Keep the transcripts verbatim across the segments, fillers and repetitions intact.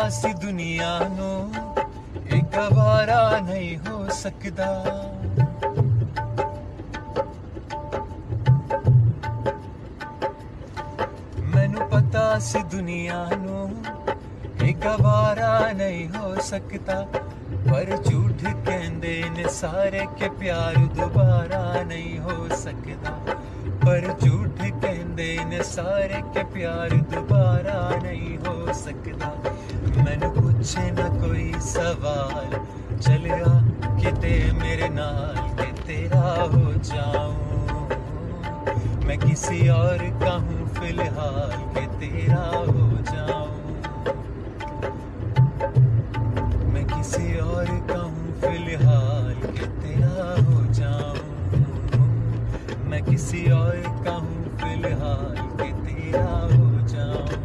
सी दुनिया नो एक वारा नहीं हो सकदा। मैनू पता सी दुनिया नो एक वारा नहीं हो सकता, पर झूठ कहंदे ने सारे के प्यार दोबारा नहीं हो सकदा। पर झूठ कहंदे ने सारे के प्यार दोबारा नहीं हो सकदा। मैनू पूछे ना कोई सवाल, चलिया किते मेरे नाल के तेरा हो जाऊं। मैं किसी और का हूँ फिलहाल के तेरा हो जाऊं। मैं किसी और का हूँ फिलहाल के तेरा हो जाऊं। मैं किसी और का हूँ फिलहाल के तेरा हो जाऊं।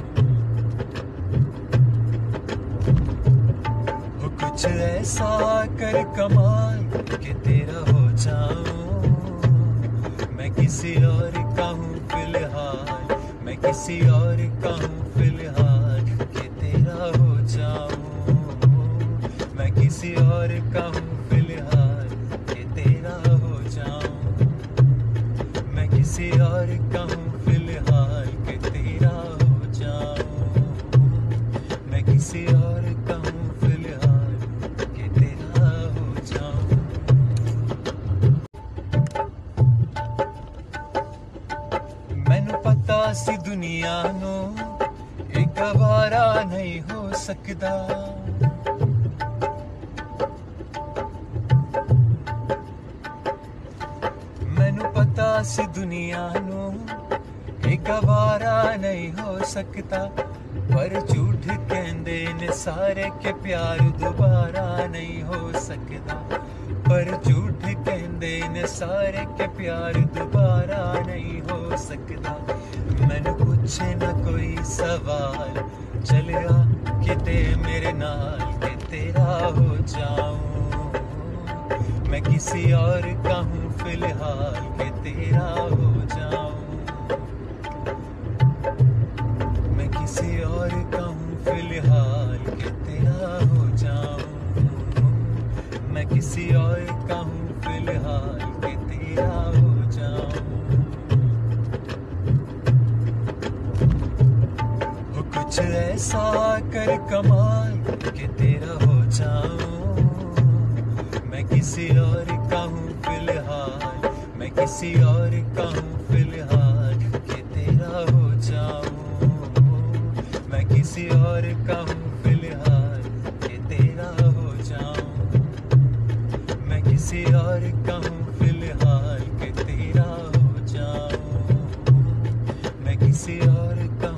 वो कुछ ऐसा कर कमाल के तेरा हो जाऊं। मैं किसी और का हूँ फिलहाल, मैं किसी और का हूँ फिलहाल के तेरा हो जाऊं। मैं किसी और का हूँ फिलहाल के तेरा हो जाऊं। मैं किसी और का हूँ फिलहाल के तेरा हो जाऊं। मैं किसी और का हूँ फिलहाल के तेरा हो जाऊं। मैनू पता सी दुनिया नो एक वारा नहीं हो सकदा। मैनू पता सी दुनिया नो एक वारा नहीं हो सकता, पर झूठ कहंदे ने सारे के प्यार दोबारा नहीं हो सकदा। पर झूठ कहंदे ने सारे के प्यार दोबारा नहीं हो सकदा। मैनू पूछे ना कोई सवाल, चलिया किते मेरे नाल के तेरा हो जाऊं। मैं किसी और का हूँ फिलहाल के तेरा हो जाऊं। मैं किसी और का हूँ फिलहाल के तेरा हो जाऊं। मैं किसी और का हूँ फिलहाल के तेरा हो जाऊं। वो कुछ ऐसा कर कमाल के तेरा हो जाऊं। मैं किसी और का हूँ फिलहाल, मैं किसी और का हूँ फिलहाल के तेरा हो जाऊं। मैं किसी और का हूँ फिलहाल के तेरा हो जाऊं। मैं किसी और का हूँ फिलहाल के तेरा हो जाऊं। मैं किसी और का